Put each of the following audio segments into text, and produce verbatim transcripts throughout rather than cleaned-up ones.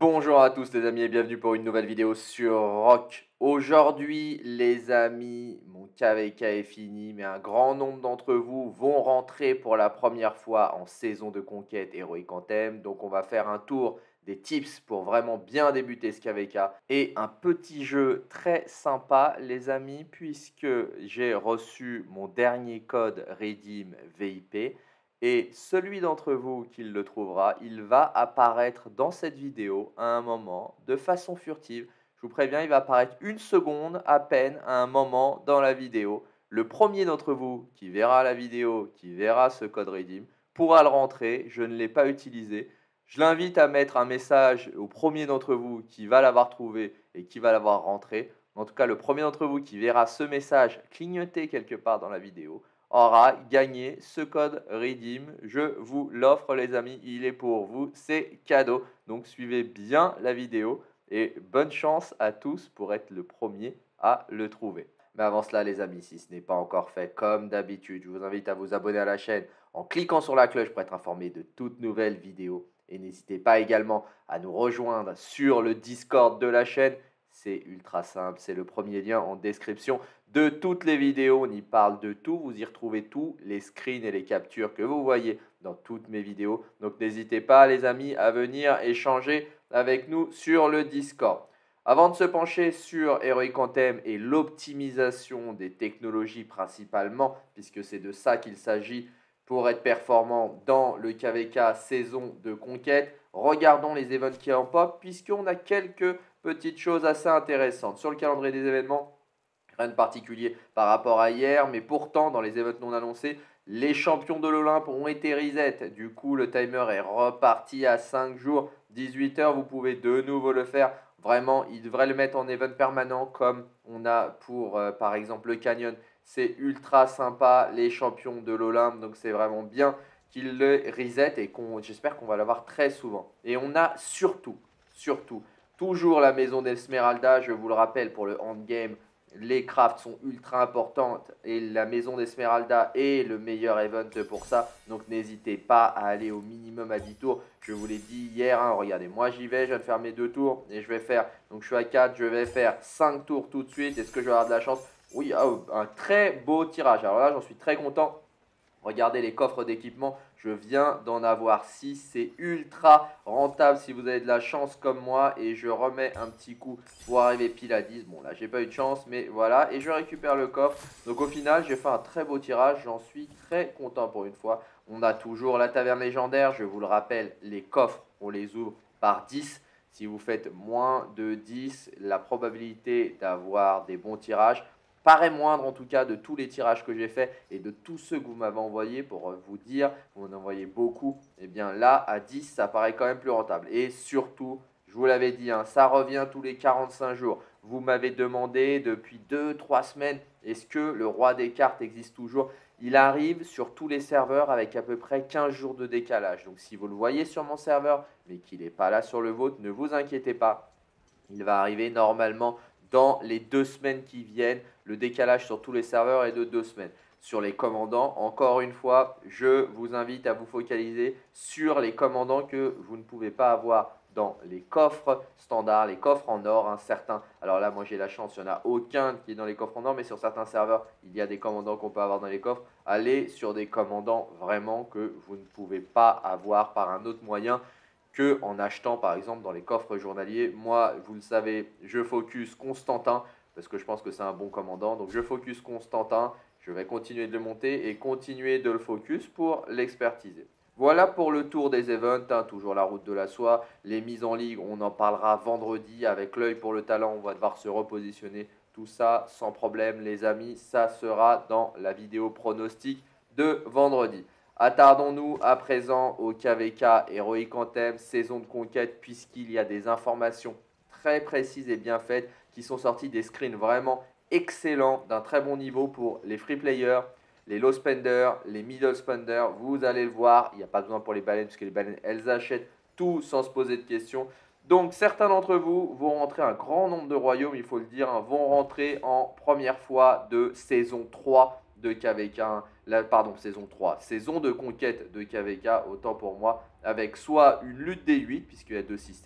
Bonjour à tous les amis et bienvenue pour une nouvelle vidéo sur Rock. Aujourd'hui les amis, mon K V K est fini mais un grand nombre d'entre vous vont rentrer pour la première fois en saison de conquête Heroic Anthem. Donc on va faire un tour des tips pour vraiment bien débuter ce K V K et un petit jeu très sympa les amis puisque j'ai reçu mon dernier code Redeem V I P. Et celui d'entre vous qui le trouvera, il va apparaître dans cette vidéo à un moment de façon furtive. Je vous préviens, il va apparaître une seconde à peine à un moment dans la vidéo. Le premier d'entre vous qui verra la vidéo, qui verra ce code Redeem, pourra le rentrer. Je ne l'ai pas utilisé. Je l'invite à mettre un message au premier d'entre vous qui va l'avoir trouvé et qui va l'avoir rentré. En tout cas, le premier d'entre vous qui verra ce message clignoter quelque part dans la vidéo aura gagné ce code Redeem. Je vous l'offre les amis, il est pour vous, c'est cadeau. Donc suivez bien la vidéo et bonne chance à tous pour être le premier à le trouver. Mais avant cela les amis, si ce n'est pas encore fait, comme d'habitude, je vous invite à vous abonner à la chaîne en cliquant sur la cloche pour être informé de toutes nouvelles vidéos. Et n'hésitez pas également à nous rejoindre sur le Discord de la chaîne. C'est ultra simple, c'est le premier lien en description de toutes les vidéos. On y parle de tout, vous y retrouvez tous les screens et les captures que vous voyez dans toutes mes vidéos. Donc n'hésitez pas les amis à venir échanger avec nous sur le Discord. Avant de se pencher sur Heroic Anthem et l'optimisation des technologies principalement, puisque c'est de ça qu'il s'agit pour être performant dans le K V K saison de conquête, regardons les events qui en pop puisqu'on a quelques petites choses assez intéressantes. Sur le calendrier des événements, rien de particulier par rapport à hier, mais pourtant dans les événements non annoncés, les champions de l'Olympe ont été reset. Du coup, le timer est reparti à cinq jours, dix-huit heures. Vous pouvez de nouveau le faire. Vraiment, ils devraient le mettre en event permanent comme on a pour euh, par exemple le Canyon. C'est ultra sympa, les champions de l'Olympe. Donc c'est vraiment bien qu'ils le reset et qu'on, j'espère qu'on va l'avoir très souvent. Et on a surtout, surtout, toujours la maison d'Esmeralda. Je vous le rappelle pour le endgame. Les crafts sont ultra importantes et la maison d'Esmeralda est le meilleur event pour ça. Donc n'hésitez pas à aller au minimum à dix tours. Je vous l'ai dit hier, hein, regardez, moi j'y vais, je viens de faire mes deux tours et je vais faire, donc je suis à quatre, je vais faire cinq tours tout de suite. Est-ce que je vais avoir de la chance? Oui, oh, un très beau tirage. Alors là, j'en suis très content. Regardez les coffres d'équipement, je viens d'en avoir six, c'est ultra rentable si vous avez de la chance comme moi et je remets un petit coup pour arriver pile à dix. Bon là j'ai pas eu de chance mais voilà et je récupère le coffre. Donc au final j'ai fait un très beau tirage, j'en suis très content pour une fois. On a toujours la taverne légendaire, je vous le rappelle, les coffres on les ouvre par dix. Si vous faites moins de dix, la probabilité d'avoir des bons tirages paraît moindre en tout cas de tous les tirages que j'ai fait et de tous ceux que vous m'avez envoyés pour vous dire, vous m'en envoyez beaucoup, et bien là à dix ça paraît quand même plus rentable. Et surtout, je vous l'avais dit, hein, ça revient tous les quarante-cinq jours. Vous m'avez demandé depuis deux trois semaines, est-ce que le roi des cartes existe toujours? Il arrive sur tous les serveurs avec à peu près quinze jours de décalage. Donc si vous le voyez sur mon serveur, mais qu'il n'est pas là sur le vôtre, ne vous inquiétez pas. Il va arriver normalement dans les deux semaines qui viennent. Le décalage sur tous les serveurs est de deux semaines. Sur les commandants, encore une fois, je vous invite à vous focaliser sur les commandants que vous ne pouvez pas avoir dans les coffres standards, les coffres en or, hein, certains. Alors là, moi j'ai la chance, il n'y en a aucun qui est dans les coffres en or, mais sur certains serveurs, il y a des commandants qu'on peut avoir dans les coffres. Allez sur des commandants vraiment que vous ne pouvez pas avoir par un autre moyen que en achetant par exemple dans les coffres journaliers. Moi, vous le savez, je focus Constantin parce que je pense que c'est un bon commandant. Donc je focus Constantin, je vais continuer de le monter et continuer de le focus pour l'expertiser. Voilà pour le tour des events, hein, toujours la route de la soie. Les mises en ligue, on en parlera vendredi avec l'œil pour le talent. On va devoir se repositionner. Tout ça sans problème les amis, ça sera dans la vidéo pronostic de vendredi. Attardons-nous à présent au K V K Heroic Anthem, saison de conquête, puisqu'il y a des informations très précises et bien faites qui sont sorties, des screens vraiment excellents, d'un très bon niveau pour les free players, les low spenders, les middle spenders. Vous allez le voir, il n'y a pas besoin pour les baleines, puisque les baleines, elles achètent tout sans se poser de questions. Donc certains d'entre vous vont rentrer, un grand nombre de royaumes, il faut le dire, hein, vont rentrer en première fois de saison trois de K V K, hein. La, pardon, saison trois, saison de conquête de K V K, autant pour moi, avec soit une lutte des huit, puisqu'il y a deux systèmes,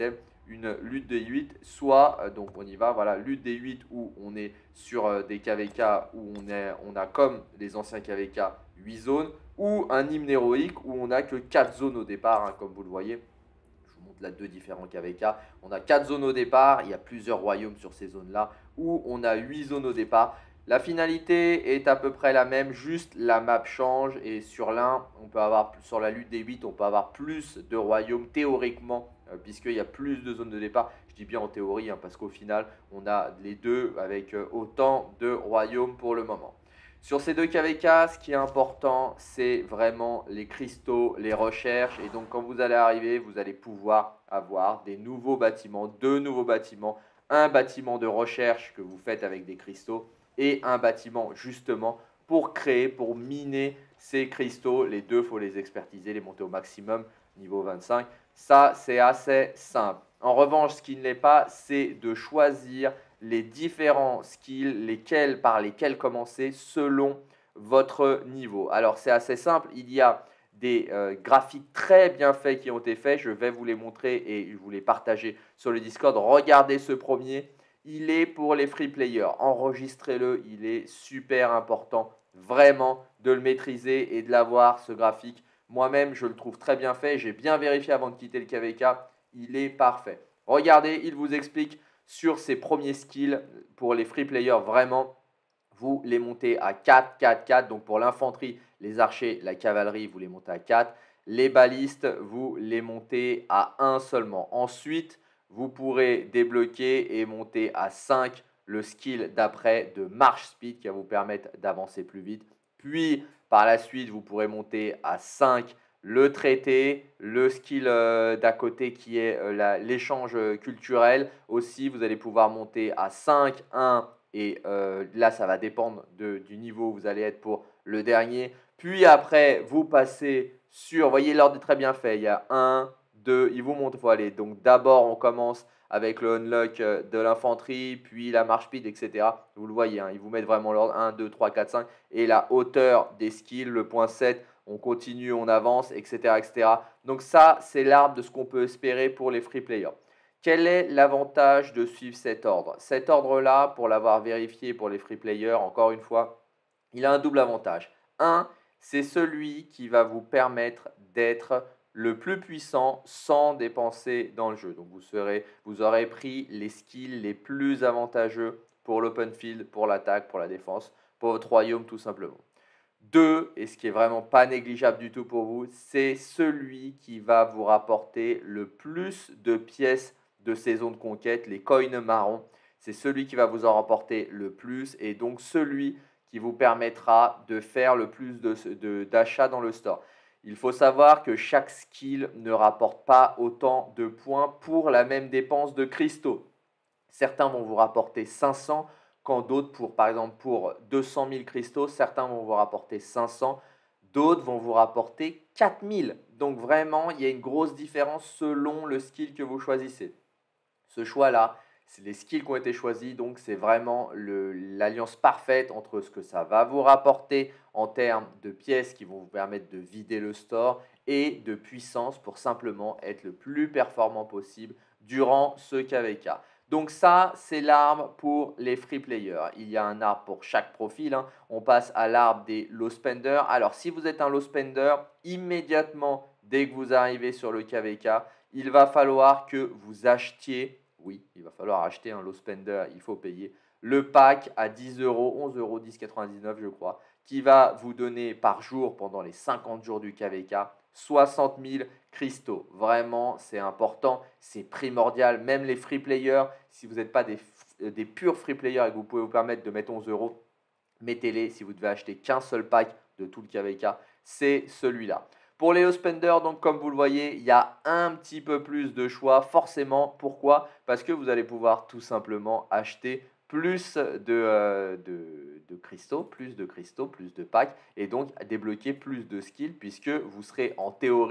une lutte des huit, soit, euh, donc on y va, voilà, lutte des huit où on est sur euh, des K V K où on, est, on a comme les anciens K V K huit zones, ou un hymne héroïque où on n'a que quatre zones au départ, hein, comme vous le voyez. Je vous montre là deux différents K V K. On a quatre zones au départ, il y a plusieurs royaumes sur ces zones-là, où on a huit zones au départ. La finalité est à peu près la même, juste la map change et sur l'un, on peut avoir, sur la lutte des huit, on peut avoir plus de royaumes théoriquement, euh, puisqu'il y a plus de zones de départ. Je dis bien en théorie, hein, parce qu'au final, on a les deux avec euh, autant de royaumes pour le moment. Sur ces deux K V K, ce qui est important, c'est vraiment les cristaux, les recherches. Et donc, quand vous allez arriver, vous allez pouvoir avoir des nouveaux bâtiments, deux nouveaux bâtiments, un bâtiment de recherche que vous faites avec des cristaux et un bâtiment justement pour créer, pour miner ces cristaux. Les deux, il faut les expertiser, les monter au maximum, niveau vingt-cinq. Ça, c'est assez simple. En revanche, ce qui ne l'est pas, c'est de choisir les différents skills, lesquels, par lesquels commencer selon votre niveau. Alors, c'est assez simple. Il y a des euh, graphiques très bien faits qui ont été faits. Je vais vous les montrer et vous les partager sur le Discord. Regardez ce premier. Il est pour les free players. Enregistrez-le. Il est super important, vraiment, de le maîtriser et de l'avoir, ce graphique. Moi-même, je le trouve très bien fait. J'ai bien vérifié avant de quitter le K V K. Il est parfait. Regardez, il vous explique sur ces premiers skills pour les free players. Vraiment, vous les montez à quatre, quatre, quatre. Donc pour l'infanterie, les archers, la cavalerie, vous les montez à quatre. Les balistes, vous les montez à un seulement. Ensuite, vous pourrez débloquer et monter à cinq le skill d'après de marche speed qui va vous permettre d'avancer plus vite. Puis, par la suite, vous pourrez monter à cinq le traité, le skill euh, d'à côté qui est euh, l'échange culturel. Aussi, vous allez pouvoir monter à cinq, un et euh, là, ça va dépendre de, du niveau où vous allez être pour le dernier. Puis après, vous passez sur, vous voyez, l'ordre est très bien fait. Il y a un, deux, il vous montre, il faut aller. Donc d'abord, on commence avec le unlock de l'infanterie, puis la marche speed, et cetera. Vous le voyez, hein, ils vous mettent vraiment l'ordre un, deux, trois, quatre, cinq. Et la hauteur des skills, le point sept, on continue, on avance, et cetera, et cetera. Donc ça, c'est l'arbre de ce qu'on peut espérer pour les free players. Quel est l'avantage de suivre cet ordre? Cet ordre-là, pour l'avoir vérifié pour les free players, encore une fois, il a un double avantage. Un, c'est celui qui va vous permettre d'être le plus puissant sans dépenser dans le jeu. Donc vous, serez, vous aurez pris les skills les plus avantageux pour l'open field, pour l'attaque, pour la défense, pour votre royaume tout simplement. Deux, et ce qui est vraiment pas négligeable du tout pour vous, c'est celui qui va vous rapporter le plus de pièces de saison de conquête, les coins marrons. C'est celui qui va vous en rapporter le plus et donc celui qui vous permettra de faire le plus d'achats dans le store. Il faut savoir que chaque skill ne rapporte pas autant de points pour la même dépense de cristaux. Certains vont vous rapporter cinq cents, quand d'autres, pour, par exemple, pour deux cent mille cristaux, certains vont vous rapporter cinq cents, d'autres vont vous rapporter quatre mille. Donc vraiment, il y a une grosse différence selon le skill que vous choisissez. Ce choix-là, c'est les skills qui ont été choisis, donc c'est vraiment l'alliance parfaite entre ce que ça va vous rapporter en termes de pièces qui vont vous permettre de vider le store et de puissance pour simplement être le plus performant possible durant ce K V K. Donc ça, c'est l'arbre pour les free players. Il y a un arbre pour chaque profil, hein. On passe à l'arbre des low spenders. Alors, si vous êtes un low spender, immédiatement, dès que vous arrivez sur le K V K, il va falloir que vous achetiez, oui, il va falloir acheter un low spender, il faut payer, le pack à dix euros, onze euros, dix quatre-vingt-dix-neuf je crois, qui va vous donner par jour, pendant les cinquante jours du K V K, soixante mille cristaux. Vraiment, c'est important, c'est primordial. Même les free players, si vous n'êtes pas des, des purs free players et que vous pouvez vous permettre de mettre onze euros, mettez-les. Si vous devez acheter qu'un seul pack de tout le K V K, c'est celui-là. Pour les low spenders, donc comme vous le voyez, il y a un petit peu plus de choix, forcément. Pourquoi? Parce que vous allez pouvoir tout simplement acheter plus de, euh, de, de cristaux, plus de cristaux, plus de packs, et donc débloquer plus de skills, puisque vous serez en théorie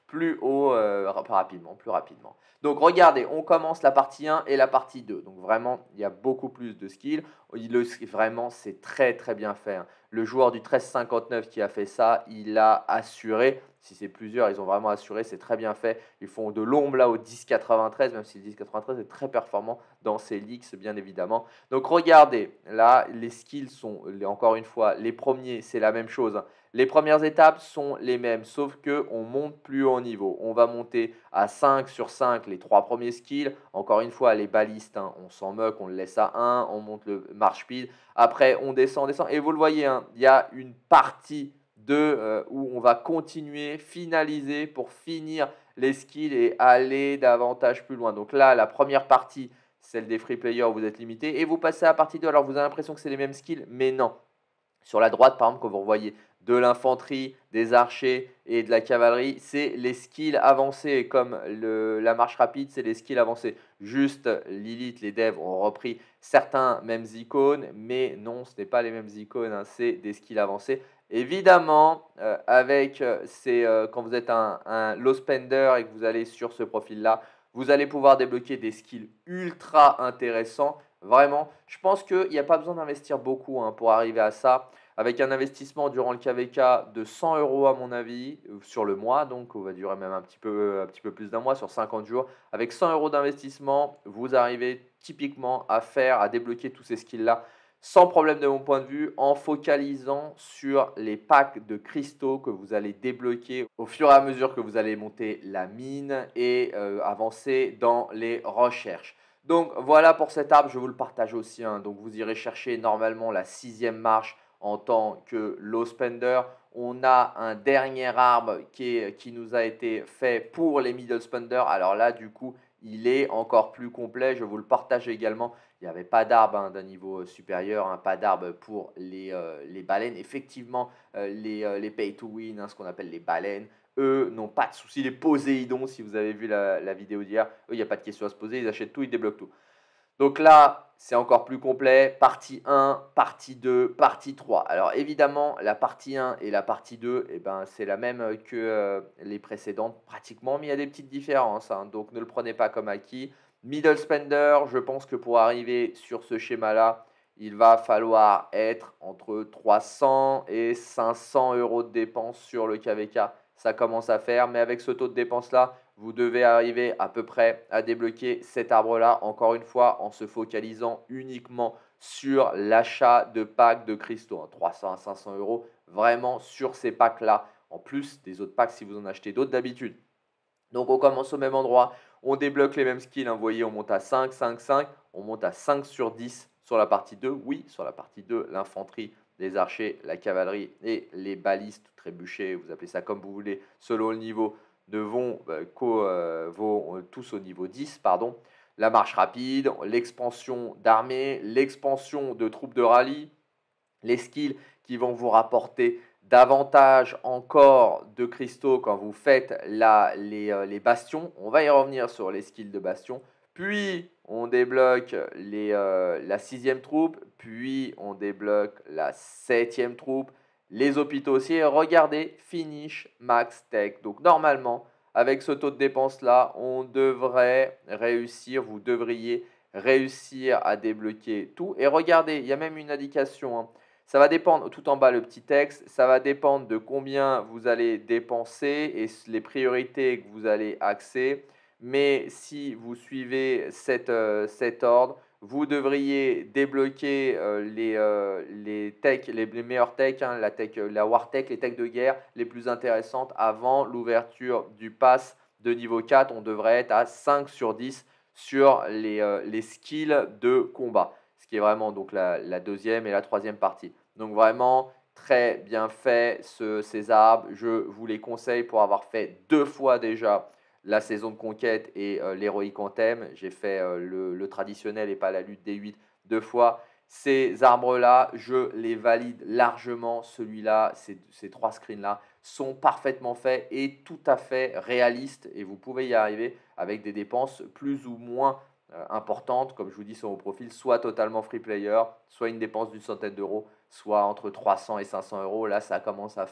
plus haut euh, rap- rapidement, plus rapidement. Donc regardez, on commence la partie un et la partie deux. Donc vraiment, il y a beaucoup plus de skills. Il le, vraiment, c'est très très bien fait, hein. Le joueur du treize cinquante-neuf qui a fait ça, il a assuré. Si c'est plusieurs, ils ont vraiment assuré, c'est très bien fait. Ils font de l'ombre là au dix quatre-vingt-treize, même si le dix quatre-vingt-treize est très performant dans ses leaks, bien évidemment. Donc regardez, là, les skills sont, encore une fois, les premiers, c'est la même chose, hein. Les premières étapes sont les mêmes, sauf qu'on monte plus haut en niveau. On va monter à cinq sur cinq les trois premiers skills. Encore une fois, les balistes, hein, on s'en moque, on le laisse à un, on monte le marche speed. Après, on descend, on descend. Et vous le voyez, hein, il y a une partie de, euh, où on va continuer, finaliser pour finir les skills et aller davantage plus loin. Donc là, la première partie, celle des free players, vous êtes limité. Et vous passez à la partie deux. Alors, vous avez l'impression que c'est les mêmes skills, mais non. Sur la droite, par exemple, quand vous voyez de l'infanterie, des archers et de la cavalerie, c'est les skills avancés. Comme le, la marche rapide, c'est les skills avancés. Juste, Lilith, les devs ont repris certains mêmes icônes, mais non, ce n'est pas les mêmes icônes, hein, c'est des skills avancés. Évidemment, euh, avec euh, ces, euh, quand vous êtes un, un low spender et que vous allez sur ce profil-là, vous allez pouvoir débloquer des skills ultra intéressants. Vraiment, je pense qu'il n'y a pas besoin d'investir beaucoup, hein, pour arriver à ça. Avec un investissement durant le K V K de cent euros à mon avis, euh, sur le mois, donc on va durer même un petit peu, un petit peu plus d'un mois, sur cinquante jours. Avec cent euros d'investissement, vous arrivez typiquement à faire, à débloquer tous ces skills-là sans problème de mon point de vue, en focalisant sur les packs de cristaux que vous allez débloquer au fur et à mesure que vous allez monter la mine et euh, avancer dans les recherches. Donc voilà pour cet arbre, je vous le partage aussi, hein. Donc vous irez chercher normalement la sixième marche en tant que low spender. On a un dernier arbre qui, est, qui nous a été fait pour les middle spenders. Alors là, du coup, il est encore plus complet. Je vous le partage également. Il n'y avait pas d'arbre, hein, d'un niveau supérieur, hein, pas d'arbre pour les, euh, les baleines. Effectivement, euh, les, euh, les pay to win, hein, ce qu'on appelle les baleines, eux n'ont pas de souci. Les Poséidons, si vous avez vu la, la vidéo d'hier, eux, il n'y a pas de question à se poser. Ils achètent tout, ils débloquent tout. Donc là, c'est encore plus complet. Partie un, partie deux, partie trois. Alors évidemment, la partie un et la partie deux, eh ben, c'est la même que euh, les précédentes pratiquement, mais il y a des petites différences, hein. Donc ne le prenez pas comme acquis. Middle spender, je pense que pour arriver sur ce schéma-là, il va falloir être entre trois cents et cinq cents euros de dépenses sur le K V K. Ça commence à faire, mais avec ce taux de dépense-là, vous devez arriver à peu près à débloquer cet arbre-là, encore une fois, en se focalisant uniquement sur l'achat de packs de cristaux, hein, trois cents à cinq cents euros, vraiment sur ces packs-là, en plus des autres packs si vous en achetez d'autres d'habitude. Donc on commence au même endroit, on débloque les mêmes skills, hein. Vous voyez, on monte à cinq, cinq, cinq, on monte à cinq sur dix sur la partie deux. Oui, sur la partie deux, l'infanterie, les archers, la cavalerie et les balistes, trébuchets, vous appelez ça comme vous voulez, selon le niveau, ne vont, euh, qu'au, euh, vont euh, tous au niveau dix, pardon. La marche rapide, l'expansion d'armée, l'expansion de troupes de rallye, les skills qui vont vous rapporter davantage encore de cristaux quand vous faites la, les, euh, les bastions. On va y revenir sur les skills de bastion. Puis on débloque les, euh, la sixième troupe, puis on débloque la septième troupe, les hôpitaux aussi. Et regardez, finish max tech. Donc normalement, avec ce taux de dépense là, on devrait réussir, vous devriez réussir à débloquer tout. Et regardez, il y a même une indication, hein. Ça va dépendre, tout en bas le petit texte, ça va dépendre de combien vous allez dépenser et les priorités que vous allez axer. Mais si vous suivez cet, euh, cet ordre, vous devriez débloquer euh, les, euh, les, tech, les, les meilleures techs, hein, la, tech, la war tech, les techs de guerre les plus intéressantes avant l'ouverture du pass de niveau quatre. On devrait être à cinq sur dix sur les, euh, les skills de combat, ce qui est vraiment donc la, la deuxième et la troisième partie. Donc vraiment très bien fait ce, ces arbres. Je vous les conseille pour avoir fait deux fois déjà la saison de conquête et euh, l'héroïque Anthem. J'ai fait euh, le, le traditionnel et pas la lutte des huit deux fois. Ces arbres-là, je les valide largement. Celui-là, ces, ces trois screens-là sont parfaitement faits et tout à fait réalistes. Et vous pouvez y arriver avec des dépenses plus ou moins euh, importantes, comme je vous dis sur mon profil, soit totalement free player, soit une dépense d'une centaine d'euros, soit entre trois cents et cinq cents euros. Là, ça commence à faire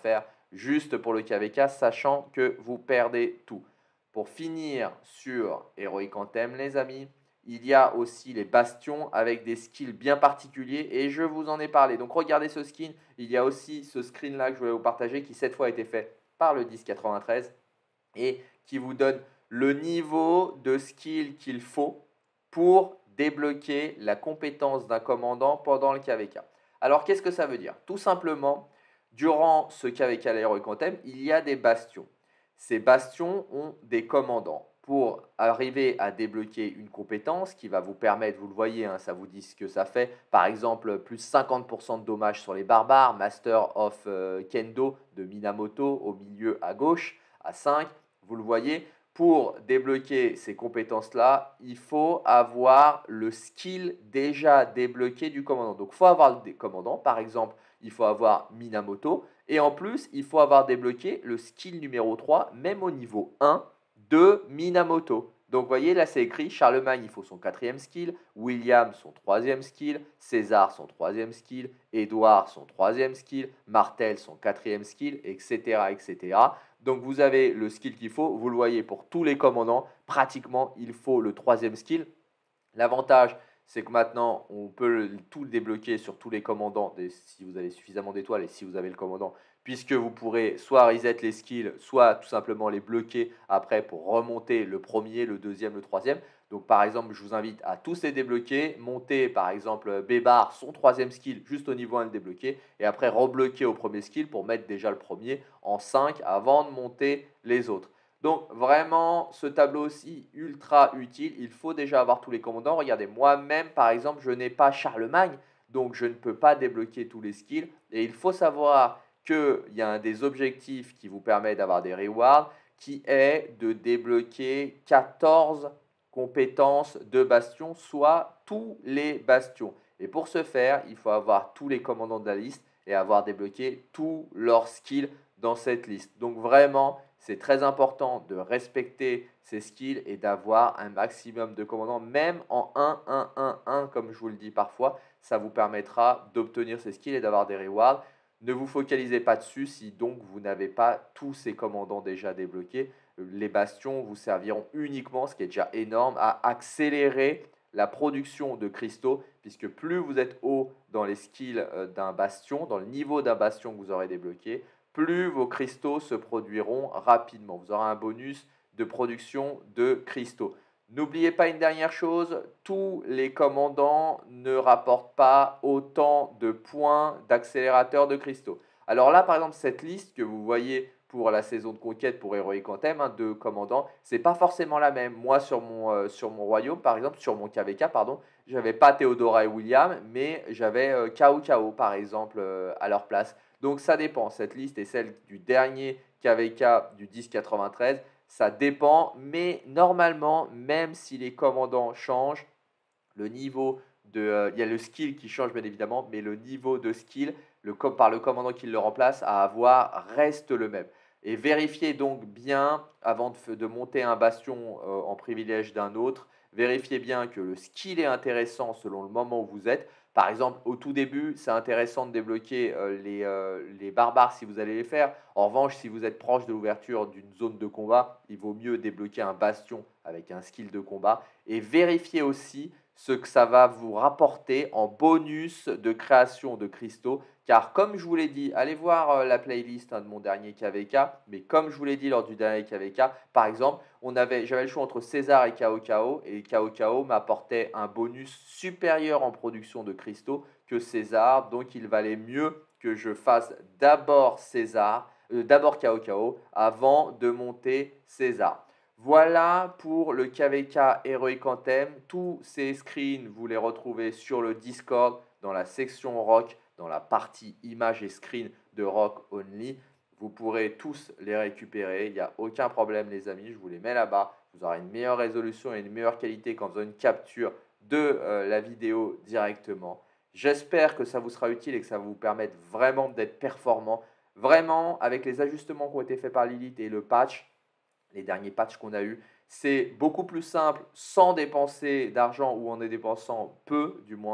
juste pour le K V K, sachant que vous perdez tout. Pour finir sur Heroic Anthem, les amis, il y a aussi les bastions avec des skills bien particuliers et je vous en ai parlé. Donc regardez ce skin, il y a aussi ce screen là que je voulais vous partager qui cette fois a été fait par le dix quatre-vingt-treize et qui vous donne le niveau de skill qu'il faut pour débloquer la compétence d'un commandant pendant le K V K. Alors qu'est-ce que ça veut dire? Tout simplement, durant ce K V K l'Heroic Anthem, il y a des bastions. Ces bastions ont des commandants. Pour arriver à débloquer une compétence qui va vous permettre, vous le voyez, hein, ça vous dit ce que ça fait, par exemple plus cinquante pour cent de dommages sur les barbares, Master of euh, Kendo de Minamoto au milieu à gauche, à cinq, vous le voyez. Pour débloquer ces compétences-là, il faut avoir le skill déjà débloqué du commandant. Donc, il faut avoir des commandants. Par exemple, il faut avoir Minamoto. Et en plus, il faut avoir débloqué le skill numéro trois, même au niveau un, de Minamoto. Donc, vous voyez, là, c'est écrit Charlemagne, il faut son quatrième skill, William, son troisième skill, César, son troisième skill, Édouard, son troisième skill, Martel, son quatrième skill, et cetera, et cetera. Donc, vous avez le skill qu'il faut. Vous le voyez pour tous les commandants. Pratiquement, il faut le troisième skill. L'avantage, c'est que maintenant, on peut tout débloquer sur tous les commandants si vous avez suffisamment d'étoiles et si vous avez le commandant, puisque vous pourrez soit reset les skills, soit tout simplement les bloquer après pour remonter le premier, le deuxième, le troisième. Donc, par exemple, je vous invite à tous les débloquer, monter par exemple Bébar, son troisième skill, juste au niveau un le débloquer, et après rebloquer au premier skill pour mettre déjà le premier en cinq avant de monter les autres. Donc vraiment, ce tableau aussi ultra utile. Il faut déjà avoir tous les commandants. Regardez, moi-même, par exemple, je n'ai pas Charlemagne, donc je ne peux pas débloquer tous les skills. Et il faut savoir qu'il y a un des objectifs qui vous permet d'avoir des rewards, qui est de débloquer quatorze compétences de bastion, soit tous les bastions. Et pour ce faire, il faut avoir tous les commandants de la liste et avoir débloqué tous leurs skills dans cette liste. Donc vraiment, c'est très important de respecter ces skills et d'avoir un maximum de commandants, même en un, un, un, un, comme je vous le dis parfois. Ça vous permettra d'obtenir ces skills et d'avoir des rewards. Ne vous focalisez pas dessus si donc vous n'avez pas tous ces commandants déjà débloqués. Les bastions vous serviront uniquement, ce qui est déjà énorme, à accélérer la production de cristaux, puisque plus vous êtes haut dans les skills d'un bastion, dans le niveau d'un bastion que vous aurez débloqué, plus vos cristaux se produiront rapidement. Vous aurez un bonus de production de cristaux. N'oubliez pas une dernière chose, tous les commandants ne rapportent pas autant de points d'accélérateur de cristaux. Alors là, par exemple, cette liste que vous voyez pour la saison de conquête pour Heroic Anthem, hein, de commandants, ce n'est pas forcément la même. Moi, sur mon, euh, sur mon royaume, par exemple, sur mon K V K, pardon, je n'avais pas Théodora et William, mais j'avais euh, Kao Kao, par exemple, euh, à leur place. Donc ça dépend, cette liste est celle du dernier K V K du dix quatre-vingt-treize, ça dépend, mais normalement, même si les commandants changent, le niveau de... Euh, il y a le skill qui change bien évidemment, mais le niveau de skill le, par le commandant qui le remplace à avoir reste le même. Et vérifiez donc bien, avant de, de monter un bastion euh, en privilège d'un autre, vérifiez bien que le skill est intéressant selon le moment où vous êtes. Par exemple, au tout début, c'est intéressant de débloquer euh, les, euh, les barbares si vous allez les faire. En revanche, si vous êtes proche de l'ouverture d'une zone de combat, il vaut mieux débloquer un bastion avec un skill de combat. Et vérifiez aussi ce que ça va vous rapporter en bonus de création de cristaux. Car comme je vous l'ai dit, allez voir euh, la playlist hein, de mon dernier K V K. Mais comme je vous l'ai dit lors du dernier K V K, par exemple, on avait, j'avais le choix entre César et Kao Kao. Et Kao Kao m'apportait un bonus supérieur en production de cristaux que César. Donc il valait mieux que je fasse d'abord César, euh, d'abord Kao Kao avant de monter César. Voilà pour le K V K Heroic Anthem. Tous ces screens, vous les retrouvez sur le Discord, dans la section rock, dans la partie images et screens de Rock Only. Vous pourrez tous les récupérer, il n'y a aucun problème les amis, je vous les mets là-bas. Vous aurez une meilleure résolution et une meilleure qualité quand vous aurez une capture de euh, la vidéo directement. J'espère que ça vous sera utile et que ça va vous permettre vraiment d'être performant. Vraiment, avec les ajustements qui ont été faits par Lilith et le patch, les derniers patchs qu'on a eu, c'est beaucoup plus simple sans dépenser d'argent ou en dépensant peu du moins.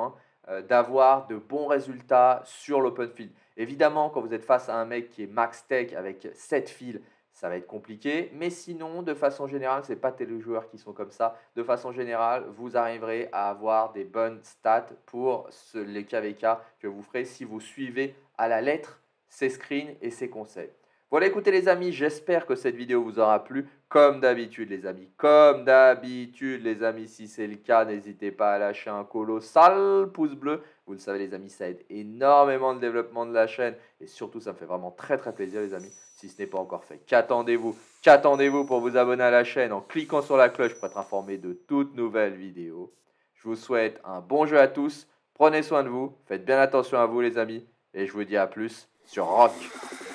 euh, d'avoir de bons résultats sur l'open field. Évidemment, quand vous êtes face à un mec qui est max tech avec sept fils, ça va être compliqué. Mais sinon, de façon générale, ce n'est pas tous les joueurs qui sont comme ça. De façon générale, vous arriverez à avoir des bonnes stats pour ce- les K V K que vous ferez si vous suivez à la lettre ces screens et ces conseils. Voilà, écoutez les amis, j'espère que cette vidéo vous aura plu. Comme d'habitude les amis, comme d'habitude les amis, si c'est le cas, n'hésitez pas à lâcher un colossal pouce bleu. Vous le savez les amis, ça aide énormément le développement de la chaîne. Et surtout, ça me fait vraiment très très plaisir les amis, si ce n'est pas encore fait. Qu'attendez-vous Qu'attendez-vous pour vous abonner à la chaîne en cliquant sur la cloche pour être informé de toutes nouvelles vidéos. Je vous souhaite un bon jeu à tous. Prenez soin de vous, faites bien attention à vous les amis. Et je vous dis à plus sur Rock.